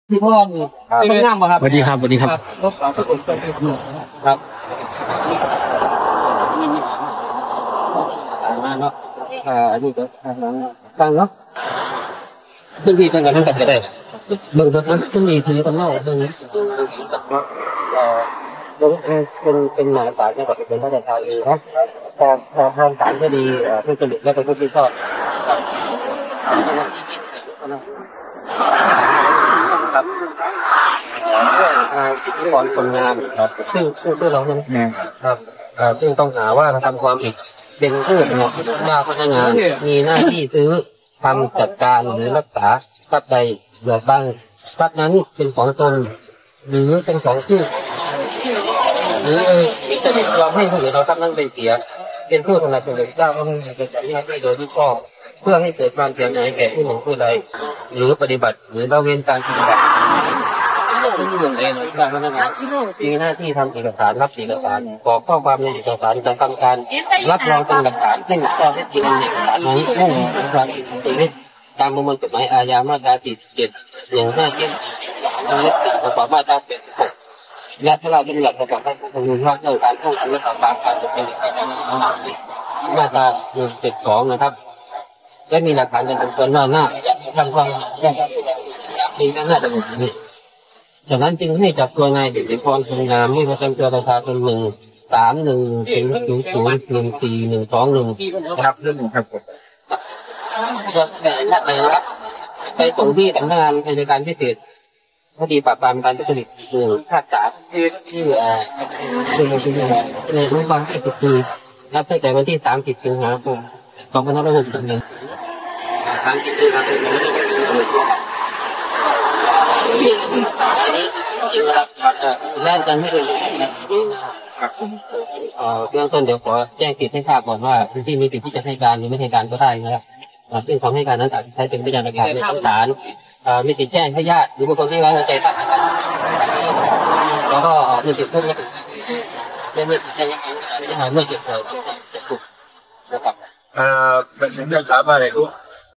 ที่พ่อเป็นงามป่ะครับสวัสดีครับสวัสดีครับรถสาวทุกคนเป็นครับมาเนาะนี่ก็ตั้งเนาะซึ่งพี่ตั้งกันตั้งแต่ได้เบื้องต้นซึ่งมีคือต้องเล่าเรื่องนี้เป็นหมายสารเนี่ยก็เป็นพระราชาเองนะแต่ทางศาลก็ดีเพื่อจะหลุดแล้วก็ผู้ที่ชอบครับเรื่องของคนงานครับซึ่งเราเนี่ยครับซึ่งต้องหาว่าทำความผิดเป็นผู้ว่าพนักงานมีหน้าที่ซื้อทำจัดการหรือรักษาทรัพย์ใดเกิดบ้างทรัพย์นั้นเป็นของตนหรือเป็นของผู้หรือจะเราให้ผู้อื่นเราทรัพย์นั้นไปเสียเป็นผู้ทำลายตนเองเจ้าก็ไม่เป็นการที่โดยที่ข้อเพื่อให้เกิดความเสียหายแก่ผู้หนึ่งผู้ใดหรือปฏิบัติหรือละเว้นการปฏิบัติผู้อื่นเองการพนักงานมีหน้าที่ทำเอกสารรับเอกสารกรอกข้อความในเอกสารทำการรับรองเป็นหลักฐานให้ข้อเท็จจริงในเอกสารนี้มุ่งความผิดตามประมวลกฎหมายอาญามาตรา47ประกอบมาตรา76และถ้าเราเป็นหลักประกอบการประมวลว่าด้วยการป้องกันและปราบปรามการทุจริตมาตรา172นะครับและมีหลักฐานเป็นจำนวนมากทำความมีน่าจะหมดนี้จากนั้นจึงให้จับตัวนายเด็กพรคุณงามที่ประจำตัวประชาชน131001412ครับเรื่องครับนะครับไปส่งที่สำนักงานอัยการพิเศษคดีปราบปรามการทุจริตภาค3ที่ในรุ่นวันที่10 ปีนับตั้งแต่วันที่30 สิงหาคม 2561 30 สิงหาคมแรกกันไม่เลยเบื้องต้นเดี๋ยวขอแจ้งสิทธิ์ให้ทราบก่อนว่าพื้นที่มีสิทธิ์ที่จะให้การหรือไม่ให้การก็ได้นะครับซึ่งคำให้การนั้นอาจจะใช้เป็นพยานหลักฐานในชั้นศาลมีสิทธิ์แจ้งให้ญาติหรือบุคคลที่ไว้วางใจตั้งแล้วก็มีสิทธิ์เพิ่มยังไม่สิทธิ์แจ้งยังไม่เก็บเลยจะถูกนะครับเป็นเรื่องถามอะไรครับ